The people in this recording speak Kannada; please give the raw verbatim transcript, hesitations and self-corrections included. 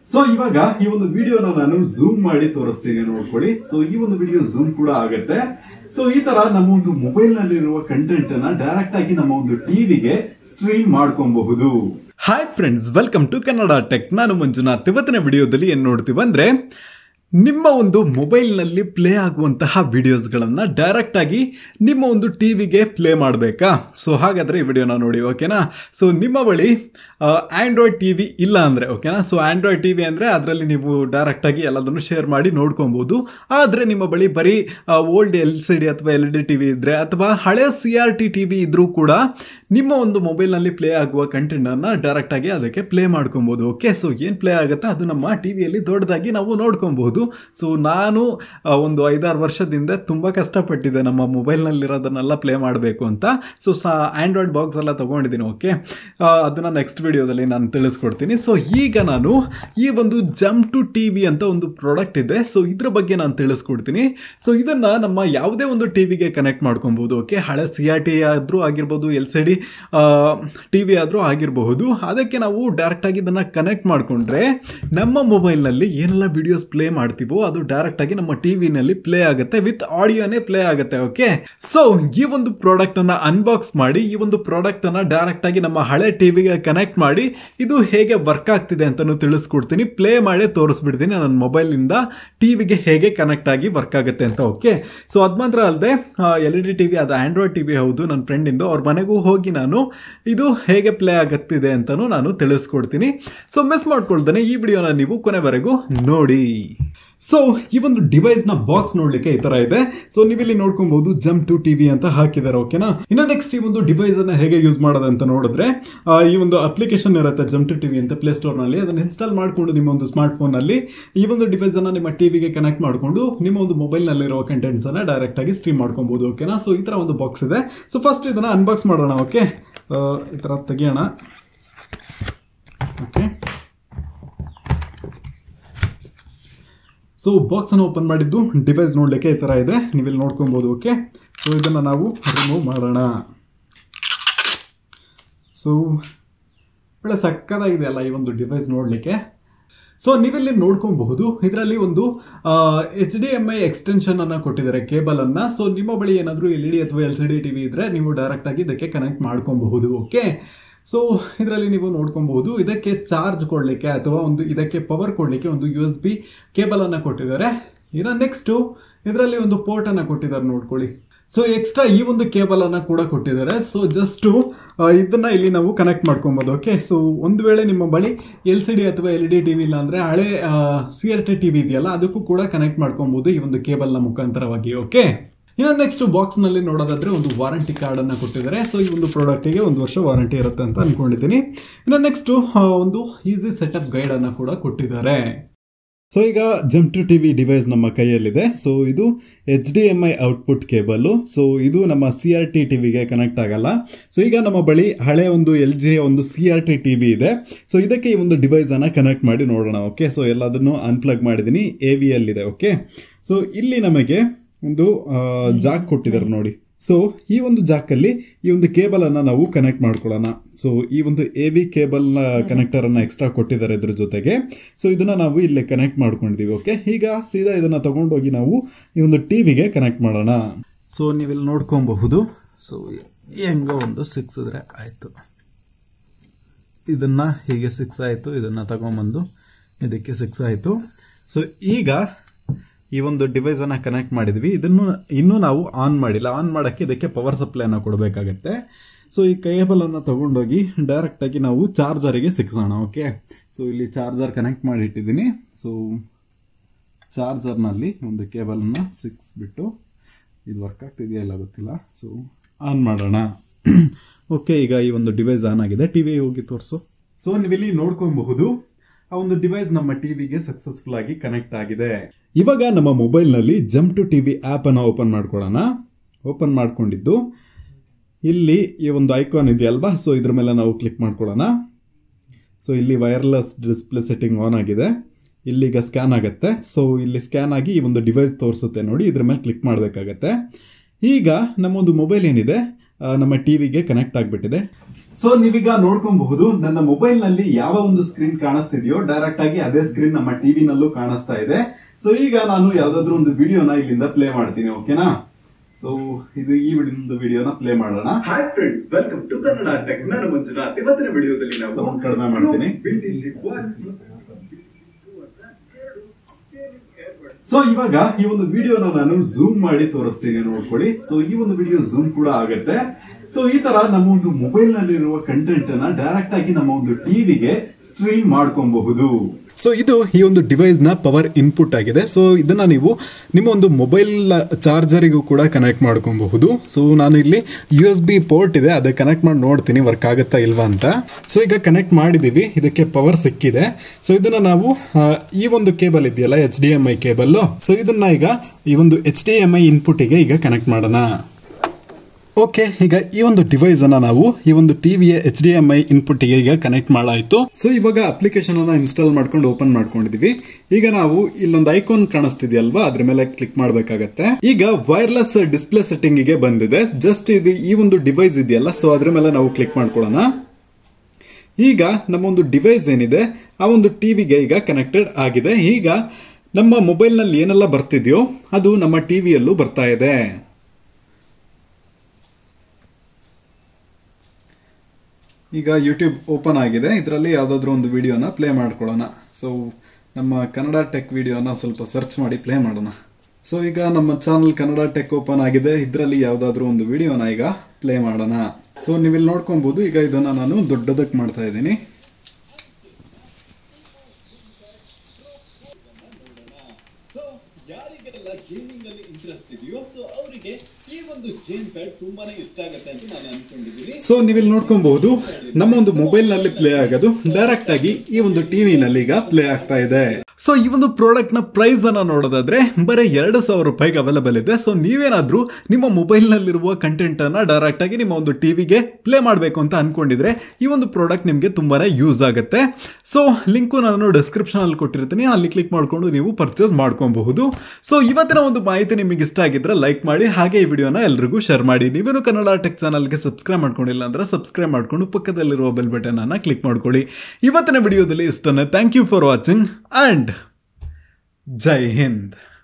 ಸೊ ಇವಾಗ ಈ ಒಂದು ವಿಡಿಯೋನ ನಾನು ಝೂಮ್ ಮಾಡಿ ತೋರಿಸ್ತೀನಿ ನೋಡ್ಕೊಳ್ಳಿ. ಸೊ ಈ ಒಂದು ವಿಡಿಯೋ ಝೂಮ್ ಕೂಡ ಆಗುತ್ತೆ. ಸೊ ಈ ತರ ನಮ್ಮ ಒಂದು ಮೊಬೈಲ್ ನಲ್ಲಿರುವ ಕಂಟೆಂಟ್ ಅನ್ನ ಡೈರೆಕ್ಟ್ ಆಗಿ ನಮ್ಮ ಒಂದು ಟಿವಿಗೆ ಸ್ಟ್ರೀಮ್ ಮಾಡ್ಕೊಬಹುದು. Hi friends, welcome to Kannada tech. ನಾನು ಮಂಜುನಾಥ್. ಇವತ್ತಿನ ವಿಡಿಯೋದಲ್ಲಿ ಏನ್ ನೋಡ್ತೀವಿ ಅಂದ್ರೆ ನಿಮ್ಮ ಒಂದು ಮೊಬೈಲ್ನಲ್ಲಿ ಪ್ಲೇ ಆಗುವಂತಹ ವಿಡಿಯೋಸ್ಗಳನ್ನು ಡೈರೆಕ್ಟ್ ಆಗಿ ನಿಮ್ಮ ಒಂದು ಟಿ ವಿಗೆ ಪ್ಲೇ ಮಾಡಬೇಕಾ? ಸೊ ಹಾಗಾದರೆ ಈ ವಿಡಿಯೋನ ನೋಡಿ, ಓಕೆನಾ? ಸೊ ನಿಮ್ಮ ಬಳಿ ಆ್ಯಂಡ್ರಾಯ್ಡ್ ಟಿ ವಿ ಇಲ್ಲ ಅಂದರೆ, ಓಕೆನಾ? ಸೊ ಆ್ಯಂಡ್ರಾಯ್ಡ್ ಟಿ ವಿ ಅಂದರೆ ಅದರಲ್ಲಿ ನೀವು ಡೈರೆಕ್ಟಾಗಿ ಎಲ್ಲದನ್ನು ಶೇರ್ ಮಾಡಿ ನೋಡ್ಕೊಬೋದು. ಆದರೆ ನಿಮ್ಮ ಬಳಿ ಬರೀ ಓಲ್ಡ್ ಎಲ್ ಸಿ ಡಿ ಅಥವಾ L E D T V ಇದ್ದರೆ ಅಥವಾ ಹಳೆ C R T T V ಇದ್ದರೂ ಕೂಡ ನಿಮ್ಮ ಒಂದು ಮೊಬೈಲ್ನಲ್ಲಿ ಪ್ಲೇ ಆಗುವ ಕಂಟೆಂಟನ್ನು ಡೈರೆಕ್ಟಾಗಿ ಅದಕ್ಕೆ ಪ್ಲೇ ಮಾಡ್ಕೊಬೋದು. ಓಕೆ, ಸೊ ಏನು ಪ್ಲೇ ಆಗುತ್ತೆ ಅದು ನಮ್ಮ ಟಿ ವಿಯಲ್ಲಿ ದೊಡ್ಡದಾಗಿ ನಾವು ನೋಡ್ಕೊಬೋದು. ಸೊ ನಾನು ಒಂದು ಐದಾರು ವರ್ಷದಿಂದ ತುಂಬ ಕಷ್ಟಪಟ್ಟಿದ್ದೆ ನಮ್ಮ ಮೊಬೈಲ್ನಲ್ಲಿರೋದನ್ನೆಲ್ಲ ಪ್ಲೇ ಮಾಡಬೇಕು ಅಂತ. ಸೊ ಸಾ ಆ್ಯಂಡ್ರಾಯ್ಡ್ ಬಾಕ್ಸ್ ಎಲ್ಲ ತೊಗೊಂಡಿದ್ದೀನಿ. ಓಕೆ, ಅದನ್ನು ನೆಕ್ಸ್ಟ್ ವಿಡಿಯೋದಲ್ಲಿ ನಾನು ತಿಳಿಸ್ಕೊಡ್ತೀನಿ. ಸೊ ಈಗ ನಾನು ಈ ಒಂದು ಜಂಪ್ ಟು ಟಿ ವಿ ಅಂತ ಒಂದು ಪ್ರಾಡಕ್ಟ್ ಇದೆ. ಸೊ ಇದ್ರ ಬಗ್ಗೆ ನಾನು ತಿಳಿಸ್ಕೊಡ್ತೀನಿ. ಸೊ ಇದನ್ನು ನಮ್ಮ ಯಾವುದೇ ಒಂದು ಟಿ ವಿಗೆ ಕನೆಕ್ಟ್ ಮಾಡ್ಕೊಬೋದು. ಓಕೆ, ಹಳೆ ಸಿ ಆರ್ ಟಿ ಆದರೂ ಆಗಿರ್ಬೋದು, L C D T V ಆದರೂ ಆಗಿರಬಹುದು. ಅದಕ್ಕೆ ನಾವು ಡೈರೆಕ್ಟಾಗಿ ಇದನ್ನು ಕನೆಕ್ಟ್ ಮಾಡಿಕೊಂಡ್ರೆ ನಮ್ಮ ಮೊಬೈಲ್ನಲ್ಲಿ ಏನೆಲ್ಲ ವಿಡಿಯೋಸ್ ಪ್ಲೇ ಮಾಡ್ತೀವೋ ಅದು ಡೈರೆಕ್ಟ್ ಆಗಿ ನಮ್ಮ ಟಿವಿನಲ್ಲಿ ಪ್ಲೇ ಆಗುತ್ತೆ, ವಿತ್ ಆಡಿಯೋನೇ ಪ್ಲೇ ಆಗುತ್ತೆ. ಓಕೆ, ಸೊ ಈ ಒಂದು ಪ್ರಾಡಕ್ಟ್ ಅನ್ನ ಅನ್ಬಾಕ್ಸ್ ಮಾಡಿ ಈ ಒಂದು ಪ್ರಾಡಕ್ಟ್ ಅನ್ನ ಡೈರೆಕ್ಟ್ ಆಗಿ ನಮ್ಮ ಹಳೆ ಟಿವಿಗೆ ಕನೆಕ್ಟ್ ಮಾಡಿ ಇದು ಹೇಗೆ ವರ್ಕ್ ಆಗ್ತಿದೆ ಅಂತಾನು ತಿಳಿಸ್ಕೊಡ್ತೀನಿ. ಪ್ಲೇ ಮಾಡಿ ತೋರಿಸ್ಬಿಡ್ತೀನಿ ನನ್ನ ಮೊಬೈಲ್ ಇಂದ ಟಿವಿಗೆ ಹೇಗೆ ಕನೆಕ್ಟ್ ಆಗಿ ವರ್ಕ್ ಆಗುತ್ತೆ ಅಂತ. ಓಕೆ, ಸೊ ಅದ್ ಮಾತ್ರ ಅಲ್ಲದೆ ಎಲ್ ಇ ಡಿ ಟಿವಿ ಅದು ಆಂಡ್ರಾಯ್ಡ್ ಟಿವಿ ಹೌದು, ನನ್ನ ಫ್ರೆಂಡ್ ಇಂದು ಅವ್ರ ಮನೆಗೂ ಹೋಗಿ ನಾನು ಇದು ಹೇಗೆ ಪ್ಲೇ ಆಗುತ್ತಿದೆ ಅಂತಾನು ನಾನು ತಿಳಿಸ್ಕೊಡ್ತೀನಿ. ಸೊ ಮಿಸ್ ಮಾಡ್ಕೊಳ್ದೇನೆ ಈ ವಿಡಿಯೋನ ನೀವು ಕೊನೆವರೆಗೂ ನೋಡಿ. ಸೊ ಈ ಒಂದು ಡಿವೈಸ್ನ ಬಾಕ್ಸ್ ನೋಡ್ಲಿಕ್ಕೆ ಈ ತರ ಇದೆ. ಸೊ ನೀವಿಲ್ಲಿ ನೋಡ್ಕೊಬಹುದು ಜಂಪ್ ಟು ಟಿವಿ ಅಂತ ಹಾಕಿದ್ದಾರೆ. ಓಕೆನಾ? ಇನ್ನು ನೆಕ್ಸ್ಟ್ ಈ ಒಂದು ಡಿವೈಸ್ ಅನ್ನ ಹೇಗೆ ಯೂಸ್ ಮಾಡೋದು ಅಂತ ನೋಡಿದ್ರೆ ಈ ಒಂದು ಅಪ್ಲಿಕೇಶನ್ ಇರುತ್ತೆ ಜಂಪ್ ಟು ಟಿವಿ ಅಂತ ಪ್ಲೇ ಸ್ಟೋರ್ ನಲ್ಲಿ. ಅದನ್ನ ಇನ್ಸ್ಟಾಲ್ ಮಾಡಿಕೊಂಡು ನಿಮ್ಮ ಒಂದು ಸ್ಮಾರ್ಟ್ ಫೋನ್ ನಲ್ಲಿ ಈ ಒಂದು ಡಿವೈಸ್ ಅನ್ನ ನಿಮ್ಮ ಟಿವಿಗೆ ಕನೆಕ್ಟ್ ಮಾಡಿಕೊಂಡು ನಿಮ್ಮ ಒಂದು ಮೊಬೈಲ್ ನಲ್ಲಿರುವ ಕಂಟೆಂಟ್ಸ್ ಅನ್ನ ಡೈರೆಕ್ಟ್ ಆಗಿ ಸ್ಟ್ರೀಮ್ ಮಾಡ್ಕೊಬಹುದು. ಓಕೆನಾ? ಸೊ ಈ ತರ ಒಂದು ಬಾಕ್ಸ್ ಇದೆ. ಸೊ ಫಸ್ಟ್ ಇದನ್ನ ಅನ್ಬಾಕ್ಸ್ ಮಾಡೋಣ. ಓಕೆ, ಈ ತರ ತೆಗಿಯೋಣ. ಓಕೆ, ಸೊ ಬಾಕ್ಸ್ ಅನ್ನು ಓಪನ್ ಮಾಡಿದ್ದು ಡಿವೈಸ್ ನೋಡ್ಲಿಕ್ಕೆ ಈ ತರ ಇದೆ, ನೀವಿಲ್ಲಿ ನೋಡ್ಕೊಬಹುದು. ಓಕೆ, ಸೊ ಇದನ್ನ ನಾವು ರಿಮೂವ್ ಮಾಡೋಣ. ಸೊ ಒಳ್ಳೆ ಸಕ್ಕದಾಗಿದೆ ಅಲ್ಲ ಈ ಒಂದು ಡಿವೈಸ್ ನೋಡ್ಲಿಕ್ಕೆ. ಸೊ ನೀವಿಲ್ಲಿ ನೋಡ್ಕೊಬಹುದು ಇದರಲ್ಲಿ ಒಂದು H D M I extension ಅನ್ನ ಕೊಟ್ಟಿದ್ದಾರೆ, ಕೇಬಲ್ ಅನ್ನ. ಸೊ ನಿಮ್ಮ ಬಳಿ ಏನಾದರೂ ಎಲ್ ಇ ಡಿ ಅಥವಾ ಎಲ್ ಸಿ ಡಿ ಟಿವಿ ಇದ್ರೆ ನೀವು ಡೈರೆಕ್ಟ್ ಆಗಿ ಇದಕ್ಕೆ ಕನೆಕ್ಟ್ ಮಾಡ್ಕೊಬಹುದು. ಓಕೆ, ಸೊ ಇದರಲ್ಲಿ ನೀವು ನೋಡ್ಕೊಬಹುದು ಇದಕ್ಕೆ ಚಾರ್ಜ್ ಕೊಡಲಿಕ್ಕೆ ಅಥವಾ ಒಂದು ಇದಕ್ಕೆ ಪವರ್ ಕೊಡಲಿಕ್ಕೆ ಒಂದು ಯು ಎಸ್ ಬಿ ಕೇಬಲ್ ಅನ್ನು ಕೊಟ್ಟಿದ್ದಾರೆ. ಇನ್ನು ನೆಕ್ಸ್ಟು ಇದರಲ್ಲಿ ಒಂದು ಪೋರ್ಟ್ ಅನ್ನು ಕೊಟ್ಟಿದ್ದಾರೆ ನೋಡ್ಕೊಳ್ಳಿ. ಸೊ ಎಕ್ಸ್ಟ್ರಾ ಈ ಒಂದು ಕೇಬಲ್ ಅನ್ನು ಕೂಡ ಕೊಟ್ಟಿದ್ದಾರೆ. ಸೊ ಜಸ್ಟು ಇದನ್ನ ಇಲ್ಲಿ ನಾವು ಕನೆಕ್ಟ್ ಮಾಡ್ಕೊಬೋದು. ಓಕೆ, ಸೊ ಒಂದು ವೇಳೆ ನಿಮ್ಮ ಬಳಿ ಎಲ್ ಸಿ ಡಿ ಅಥವಾ L E D T V ಇಲ್ಲ ಅಂದರೆ ಹಳೆ C R T T V ಇದೆಯಲ್ಲ ಅದಕ್ಕೂ ಕೂಡ ಕನೆಕ್ಟ್ ಮಾಡ್ಕೊಬೋದು ಈ ಒಂದು ಕೇಬಲ್ನ ಮುಖಾಂತರವಾಗಿ. ಓಕೆ, ಇನ್ನು ನೆಕ್ಸ್ಟ್ ಬಾಕ್ಸ್ ನಲ್ಲಿ ನೋಡೋದಾದ್ರೆ ಒಂದು ವಾರಂಟಿ ಕಾರ್ಡ್ ಅನ್ನ ಕೊಟ್ಟಿದ್ದಾರೆ. ಸೊ ಈ ಒಂದು ಪ್ರಾಡಕ್ಟಿಗೆ ಒಂದು ವರ್ಷ ವಾರಂಟಿ ಇರುತ್ತೆ ಅಂತ ಅನ್ಕೊಂಡಿದ್ದೀನಿ. ಇನ್ನು ನೆಕ್ಸ್ಟ್ ಒಂದು ಈಸಿ ಸೆಟಪ್ ಗೈಡ್ ಅನ್ನ ಕೂಡ ಕೊಟ್ಟಿದ್ದಾರೆ. ಸೊ ಈಗ ಜಂಪ್ ಟು ಟಿವಿ ಡಿವೈಸ್ ನಮ್ಮ ಕೈಯಲ್ಲಿದೆ. ಸೊ ಇದು H D M I output cable. So ಇದು ನಮ್ಮ ಸಿ ಆರ್ ಟಿ ಟಿವಿಗೆ ಕನೆಕ್ಟ್ ಆಗಲ್ಲ. ಸೊ ಈಗ ನಮ್ಮ ಬಳಿ ಹಳೆ ಒಂದು ಎಲ್ ಜಿ ಒಂದು ಸಿ ಆರ್ ಟಿ ಟಿವಿ ಇದೆ. ಸೊ ಇದಕ್ಕೆ ಈ ಒಂದು ಡಿವೈಸ್ ಅನ್ನ ಕನೆಕ್ಟ್ ಮಾಡಿ ನೋಡೋಣ. ಓಕೆ, ಸೊ ಎಲ್ಲದನ್ನು ಅನ್ಪ್ಲಗ್ ಮಾಡಿದ್ದೀನಿ. ಎ ವಿ ಎಲ್ ಇದೆ. ಓಕೆ, ಸೊ ಇಲ್ಲಿ ನಮಗೆ ಒಂದು ಜಾಕ್ ಕೊಟ್ಟಿದ್ದಾರೆ ನೋಡಿ. ಸೊ ಈ ಒಂದು ಜಾಕಲ್ಲಿ ಈ ಒಂದು ಕೇಬಲ್ ಅನ್ನ ನಾವು ಕನೆಕ್ಟ್ ಮಾಡ್ಕೊಳ್ಳೋಣ. ಸೊ ಈ ಒಂದು ಎ ವಿ ಕೇಬಲ್ ನ ಕನೆಕ್ಟರ್ ಅನ್ನ ಎಕ್ಸ್ಟ್ರಾ ಕೊಟ್ಟಿದ್ದಾರೆ ಇದ್ರ ಜೊತೆಗೆ. ಸೊ ಇದನ್ನ ನಾವು ಇಲ್ಲಿ ಕನೆಕ್ಟ್ ಮಾಡ್ಕೊಂಡಿದೀವಿ. ಓಕೆ, ಈಗ ಸೀದಾ ಇದನ್ನ ತಗೊಂಡೋಗಿ ನಾವು ಈ ಒಂದು ಟಿವಿಗೆ ಕನೆಕ್ಟ್ ಮಾಡೋಣ. ಸೊ ನೀವಿಲ್ಲಿ ನೋಡ್ಕೊಬಹುದು. ಸೊ ಹೆಂಗೋ ಒಂದು ಸಿಕ್ಸಿದ್ರೆ ಆಯ್ತು. ಇದನ್ನ ಹೀಗೆ ಸಿಕ್ಸ್ ಆಯ್ತು, ಇದನ್ನ ತಗೊಂಡ್ಬಂದು ಇದಕ್ಕೆ ಸಿಕ್ಸ್ ಆಯ್ತು. ಸೊ ಈಗ ಈ ಒಂದು ಡಿವೈಸ್ ಅನ್ನ ಕನೆಕ್ಟ್ ಮಾಡಿದ್ವಿ. ಇದನ್ನು ಇನ್ನೂ ನಾವು ಆನ್ ಮಾಡಿಲ್ಲ. ಆನ್ ಮಾಡಕ್ಕೆ ಇದಕ್ಕೆ ಪವರ್ ಸಪ್ಲೈ ಅನ್ನ ಕೊಡಬೇಕಾಗತ್ತೆ. ಸೊ ಈ ಕೇಬಲ್ ಅನ್ನ ತಗೊಂಡೋಗಿ ಡೈರೆಕ್ಟ್ ಆಗಿ ನಾವು ಚಾರ್ಜರ್ಗೆ ಸಿಕ್ಸೋಣ. ಓಕೆ, ಸೊ ಇಲ್ಲಿ ಚಾರ್ಜರ್ ಕನೆಕ್ಟ್ ಮಾಡಿ ಇಟ್ಟಿದ್ದೀನಿ. ಸೊ ಚಾರ್ಜರ್ ನಲ್ಲಿ ಒಂದು ಕೇಬಲ್ ಅನ್ನ ಸಿಕ್ಸ್ಬಿಟ್ಟು ಇದು ವರ್ಕ್ ಆಗ್ತಿದೆಯಾ ಇಲ್ಲ ಗೊತ್ತಿಲ್ಲ. ಸೊ ಆನ್ ಮಾಡೋಣ. ಓಕೆ, ಈಗ ಈ ಒಂದು ಡಿವೈಸ್ ಆನ್ ಆಗಿದೆ. ಟಿವಿ ಹೋಗಿ ತೋರಿಸು. ಸೊ ನೀವಿಲ್ಲಿ ನೋಡ್ಕೊಬಹುದು ಆ ಒಂದು ಡಿವೈಸ್ ನಮ್ಮ ಟಿವಿಗೆ ಸಕ್ಸಸ್ಫುಲ್ ಆಗಿ ಕನೆಕ್ಟ್ ಆಗಿದೆ. ಇವಾಗ ನಮ್ಮ ಮೊಬೈಲ್ ನಲ್ಲಿ ಜಂಪ್ ಟು ಟಿವಿ ಆಪ್ ಅನ್ನ ಓಪನ್ ಮಾಡ್ಕೊಳ್ಳೋಣ. ಓಪನ್ ಮಾಡ್ಕೊಂಡಿದ್ದು ಇಲ್ಲಿ ಈ ಒಂದು ಐಕಾನ್ ಇದೆಯಲ್ವಾ, ಸೊ ಇದ್ರ ಮೇಲೆ ನಾವು ಕ್ಲಿಕ್ ಮಾಡ್ಕೊಳ್ಳೋಣ. ಸೊ ಇಲ್ಲಿ ವೈರ್ಲೆಸ್ ಡಿಸ್ಪ್ಲೇ ಸೆಟ್ಟಿಂಗ್ ಆನ್ ಆಗಿದೆ. ಇಲ್ಲಿಗ ಸ್ಕ್ಯಾನ್ ಆಗುತ್ತೆ. ಸೊ ಇಲ್ಲಿ ಸ್ಕ್ಯಾನ್ ಆಗಿ ಈ ಒಂದು ಡಿವೈಸ್ ತೋರಿಸುತ್ತೆ ನೋಡಿ, ಇದ್ರ ಮೇಲೆ ಕ್ಲಿಕ್ ಮಾಡಬೇಕಾಗತ್ತೆ. ಈಗ ನಮ್ಮೊಂದು ಮೊಬೈಲ್ ಏನಿದೆ ನಮ್ಮ ಟಿವಿಗೆ ಕನೆಕ್ಟ್ ಆಗಿಬಿಟ್ಟಿದೆ. ಸೊ ನೀವೀಗ ನೋಡ್ಕೊಬಹುದು ನನ್ನ ಮೊಬೈಲ್ ನಲ್ಲಿ ಯಾವ ಒಂದು ಸ್ಕ್ರೀನ್ ಕಾಣಿಸ್ತಿದೆಯೋ ಡೈರೆಕ್ಟ್ ಆಗಿ ಅದೇ ಸ್ಕ್ರೀನ್ ನಮ್ಮ ಟಿವಿ ನಲ್ಲೂ ಕಾಣಿಸ್ತಾ ಇದೆ. ಸೊ ಈಗ ನಾನು ಯಾವ್ದಾದ್ರು ಒಂದು ವಿಡಿಯೋನ ಇಲ್ಲಿಂದ ಪ್ಲೇ ಮಾಡ್ತೀನಿ, ಓಕೆನಾ? ಸೊ ಇದು ಈ ಒಂದು ವಿಡಿಯೋನ ಪ್ಲೇ ಮಾಡೋಣ. Hi friends, welcome to Kannada tech. ನಾನು ಮಂಜುನಾಥ್. ಇವತ್ತಿನ ವಿಡಿಯೋದಲ್ಲಿ ನಾವು ಸೌಂಡ್ ಕಡಿಮೆ ಮಾಡ್ತೀನಿ. ಸೊ ಇವಾಗ ಈ ಒಂದು ವಿಡಿಯೋನ ನಾನು ಝೂಮ್ ಮಾಡಿ ತೋರಿಸ್ತೀನಿ, ನೋಡ್ಕೊಳ್ಳಿ. ಸೊ ಈ ಒಂದು ವಿಡಿಯೋ ಝೂಮ್ ಕೂಡ ಆಗುತ್ತೆ. ಸೊ ಈ ತರ ನಮ್ಮ ಒಂದು ಮೊಬೈಲ್ ನಲ್ಲಿರುವ ಕಂಟೆಂಟ್ ಅನ್ನ ಡೈರೆಕ್ಟ್ ಆಗಿ ನಮ್ಮ ಒಂದು ಟಿವಿಗೆ ಸ್ಟ್ರೀಮ್ ಮಾಡ್ಕೊಬಹುದು. ಸೊ ಇದು ಈ ಒಂದು ಡಿವೈಸ್ ನ ಪವರ್ ಇನ್ಪುಟ್ ಆಗಿದೆ. ಸೊ ಇದನ್ನ ನೀವು ನಿಮ್ಮ ಒಂದು ಮೊಬೈಲ್ ಚಾರ್ಜರಿಗೂ ಕೂಡ ಕನೆಕ್ಟ್ ಮಾಡ್ಕೊಬಹುದು. ಸೊ ನಾನು ಇಲ್ಲಿ ಯು ಎಸ್ ಬಿ ಪೋರ್ಟ್ ಇದೆ, ಅದಕ್ಕೆ ಕನೆಕ್ಟ್ ಮಾಡಿ ನೋಡ್ತೀನಿ ವರ್ಕ್ ಆಗುತ್ತಾ ಇಲ್ವಾ ಅಂತ. ಸೊ ಈಗ ಕನೆಕ್ಟ್ ಮಾಡಿದೀವಿ, ಇದಕ್ಕೆ ಪವರ್ ಸಿಕ್ಕಿದೆ. ಸೊ ಇದನ್ನ ನಾವು ಈ ಒಂದು ಕೇಬಲ್ ಇದೆಯಲ್ಲ, H D M I cable, so ಇದನ್ನ ಈಗ ಈ ಒಂದು ಎಚ್ ಡಿ ಎಂ ಐ ಇನ್ಪುಟ್ಗೆ ಈಗ ಕನೆಕ್ಟ್ ಮಾಡೋಣ. ಓಕೆ, ಈಗ ಈ ಒಂದು ಡಿವೈಸ್ ಅನ್ನ ನಾವು ಈ ಒಂದು ಟಿವಿಯ H D M I input ಗೆ ಈಗ ಕನೆಕ್ಟ್ ಮಾಡಾಯ್ತು. ಸೊ ಇವಾಗ ಅಪ್ಲಿಕೇಶನ್ ಅನ್ನ ಇನ್ಸ್ಟಾಲ್ ಮಾಡ್ಕೊಂಡು ಓಪನ್ ಮಾಡ್ಕೊಂಡಿದೀವಿ. ಈಗ ನಾವು ಇಲ್ಲೊಂದು ಐಕಾನ್ ಕಾಣಿಸ್ತಿದೆಯಲ್ವಾ, ಅದ್ರ ಮೇಲೆ ಕ್ಲಿಕ್ ಮಾಡಬೇಕಾಗತ್ತೆ. ಈಗ ವೈರ್ಲೆಸ್ ಡಿಸ್ಪ್ಲೇ ಸೆಟ್ಟಿಂಗ್ ಗೆ ಬಂದಿದೆ. ಜಸ್ಟ್ ಇದು ಈ ಒಂದು ಡಿವೈಸ್ ಇದೆಯಲ್ಲ, ಸೊ ಅದ್ರ ಮೇಲೆ ನಾವು ಕ್ಲಿಕ್ ಮಾಡ್ಕೊಳ್ಳೋಣ. ಈಗ ನಮ್ಮ ಒಂದು ಡಿವೈಸ್ ಏನಿದೆ ಆ ಒಂದು ಟಿವಿಗೆ ಈಗ ಕನೆಕ್ಟೆಡ್ ಆಗಿದೆ. ಈಗ ನಮ್ಮ ಮೊಬೈಲ್ ನಲ್ಲಿ ಏನೆಲ್ಲ ಬರ್ತಿದ್ಯೋ ಅದು ನಮ್ಮ ಟಿವಿಯಲ್ಲೂ ಬರ್ತಾ ಇದೆ. ಈಗ ಯೂಟ್ಯೂಬ್ ಓಪನ್ ಆಗಿದೆ, ಇದರಲ್ಲಿ ಯಾವುದಾದ್ರೂ ಒಂದು ವಿಡಿಯೋನ ಪ್ಲೇ ಮಾಡ್ಕೊಳ್ಳೋಣ. ಸೊ ನಮ್ಮ ಕನ್ನಡ ಟೆಕ್ ವಿಡಿಯೋನ ಸ್ವಲ್ಪ ಸರ್ಚ್ ಮಾಡಿ ಪ್ಲೇ ಮಾಡೋಣ. ಸೊ ಈಗ ನಮ್ಮ ಚಾನಲ್ ಕನ್ನಡ ಟೆಕ್ ಓಪನ್ ಆಗಿದೆ, ಇದರಲ್ಲಿ ಯಾವುದಾದ್ರೂ ಒಂದು ವಿಡಿಯೋನ ಈಗ ಪ್ಲೇ ಮಾಡೋಣ. ಸೊ ನೀವಿಲ್ಲಿ ನೋಡ್ಕೊಬಹುದು. ಈಗ ಇದನ್ನ ನಾನು ದೊಡ್ಡದಕ್ಕೆ ಮಾಡ್ತಾ ಇದ್ದೀನಿ. ಯಾರಿಗೆಲ್ಲ ಗೇಮಿಂಗ್ ಅಲ್ಲಿ ಇಂಟ್ರೆಸ್ಟ್ ಇದೆಯೋ ಸೊ ಅವರಿಗೆ ಈ ಒಂದು ಗೇಮ್ ಪ್ಯಾಡ್ ತುಂಬಾನೇ ಇಷ್ಟ ಆಗುತ್ತೆ ಅಂತ ನಾನು ಅನ್ಕೊಂಡಿದ್ದೀನಿ. ಸೊ ನೀವಿಲ್ಲಿ ನೋಡ್ಕೊಬಹುದು, ನಮ್ಮ ಒಂದು ಮೊಬೈಲ್ ನಲ್ಲಿ ಪ್ಲೇ ಆಗೋದು ಡೈರೆಕ್ಟ್ ಆಗಿ ಈ ಒಂದು ಟಿವಿ ನಲ್ಲಿ ಈಗ ಪ್ಲೇ ಆಗ್ತಾ ಇದೆ. ಸೊ ಈ ಒಂದು ಪ್ರಾಡಕ್ಟ್ ನ ಪ್ರೈಸ್ ಅನ್ನ ನೋಡೋದಾದ್ರೆ ಬರೀ ಎರಡು ಸಾವಿರ ರೂಪಾಯಿಗೆ ಅವೈಲೇಬಲ್ ಇದೆ. ಸೊ ನೀವೇನಾದ್ರೂ ನಿಮ್ಮ ಮೊಬೈಲ್ ನಲ್ಲಿರುವ ಕಂಟೆಂಟ್ ಅನ್ನ ಡೈರೆಕ್ಟ್ ಆಗಿ ನಿಮ್ಮ ಒಂದು ಟಿವಿಗೆ ಪ್ಲೇ ಮಾಡಬೇಕು ಅಂತ ಅನ್ಕೊಂಡಿದ್ರೆ ಈ ಒಂದು ಪ್ರಾಡಕ್ಟ್ ನಿಮಗೆ ತುಂಬಾನೇ ಯೂಸ್ ಆಗುತ್ತೆ. ಸೊ ಲಿಂಕು ನಾನು ಡಿಸ್ಕ್ರಿಪ್ಷನ್ ಅಲ್ಲಿ ಕೊಟ್ಟಿರ್ತೀನಿ, ಅಲ್ಲಿ ಕ್ಲಿಕ್ ಮಾಡ್ಕೊಂಡು ನೀವು ಪರ್ಚೇಸ್ ಮಾಡ್ಕೊಬಹುದು. ಸೊ ಇವತ್ತಿನ ಒಂದು ಮಾಹಿತಿ ನಿಮಗೆ ಇಷ್ಟ ಆಗಿದ್ರೆ ಲೈಕ್ ಮಾಡಿ, ಹಾಗೆ ಈ ವಿಡಿಯೋನ ಎಲ್ರಿಗೂ ಶೇರ್ ಮಾಡಿ. ನೀವೇನು ಕನ್ನಡ ಟೆಕ್ ಚಾನಲ್ಗೆ ಸಬ್ಸ್ಕ್ರೈಬ್ ಮಾಡ್ಕೊಂಡಿಲ್ಲ ಅಂದ್ರೆ ಸಬ್ಸ್ಕ್ರೈಬ್ ಮಾಡ್ಕೊಂಡು ಪಕ್ಕದಲ್ಲಿರುವ ಬೆಲ್ ಬಟನ್ ಅನ್ನ ಕ್ಲಿಕ್ ಮಾಡ್ಕೊಳ್ಳಿ. ಇವತ್ತಿನ ವಿಡಿಯೋದಲ್ಲಿ ಇಷ್ಟನೇ. Thank you for watching and Jai Hind.